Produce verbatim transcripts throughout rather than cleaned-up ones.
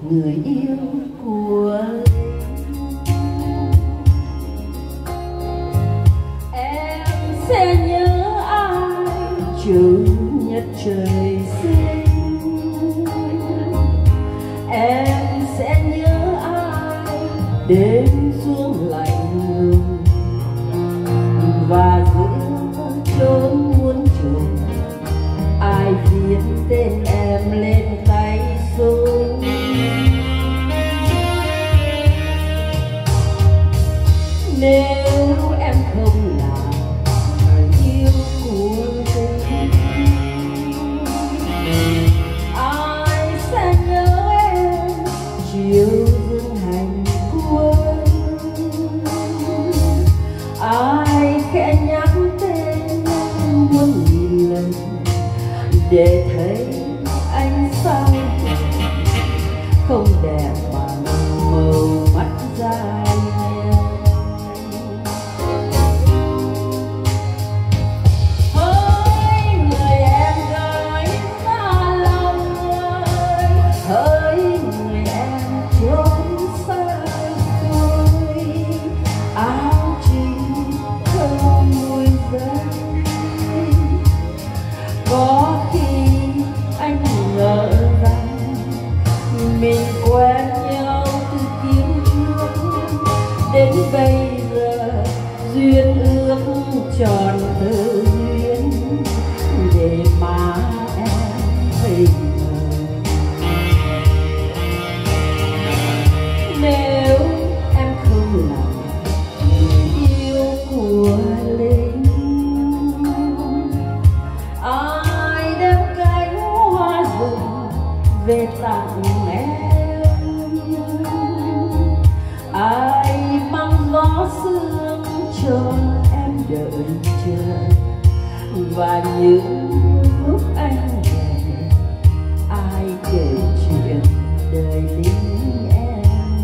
người yêu của em sẽ nhớ ai chủ nhật trời xinh, em sẽ nhớ ai đêm xuống lạnh lùng và giữa chốn muôn trùng ai viết tên em lên tay súng. Nếu em không là người yêu của tình, ai sẽ nhớ em chiều dương hành quân, ai khẽ nhắc tên em muôn nghìn lần để thấy ánh sao không đẹp bằng màu mắt dài. Hỡi người em gái xa lòng ơi, hỡi người em trốn xa xôi, áo chính thơm mùi giấy. Có khi anh ngờ rằng mình quen nhau từ kiếp trước, đến bây giờ duyên ước tròn tơ duyên để mà em thấy ngờ. Nếu em không là người yêu của Linh, ai đem cánh hoa rừng về tặng em, ai mang gió sương cho em đợi chờ, và những lúc anh về ai kể chuyện đời lính em.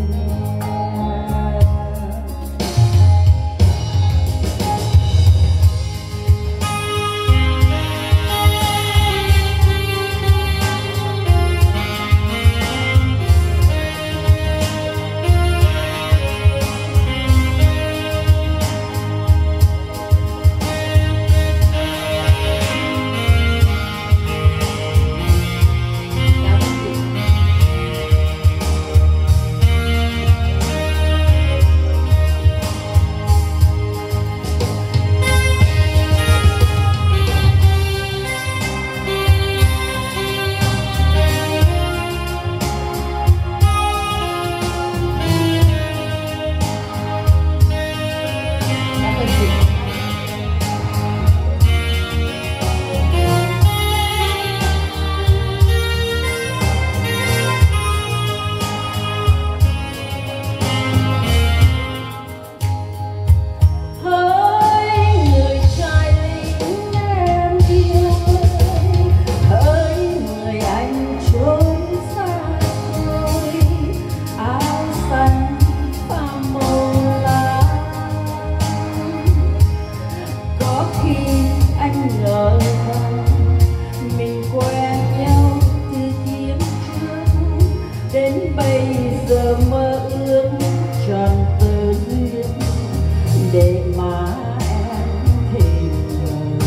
Đến bây giờ mơ ước tròn tơ duyên để mà em thì ngờ.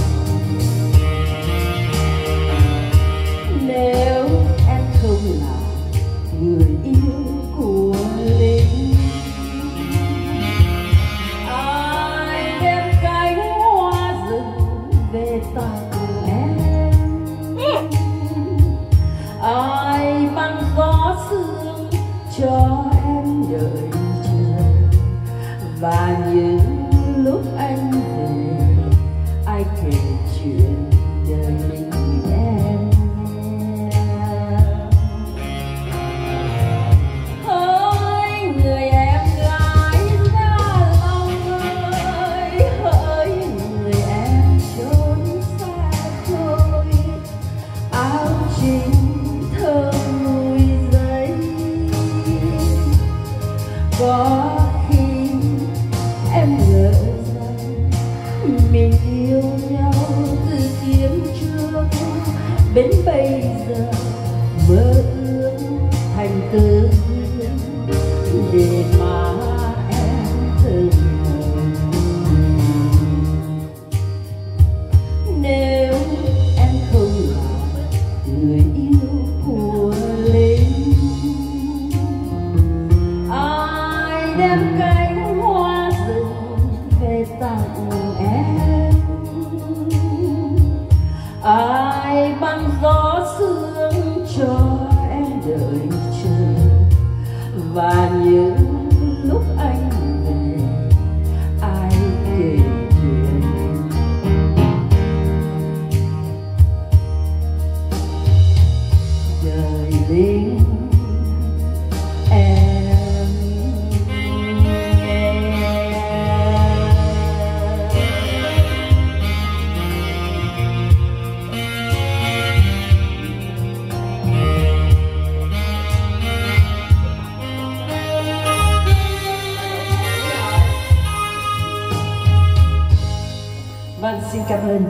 Nếu em không là người yêu của Linh, ai đem cánh hoa rừng về tặng em, ai mang gió sương cho em đợi chờ, và những lúc anh về ai kể chuyện đời lính em. Hỡi người em gái xa lòng ơi, hỡi người em trốn xa xôi, áo chính thơm mùi giấy. Có khi em ngờ rằng mình yêu nhau từ kiếp trước, đến bây giờ mơ ước thành từ Vâng, xin cảm ơn.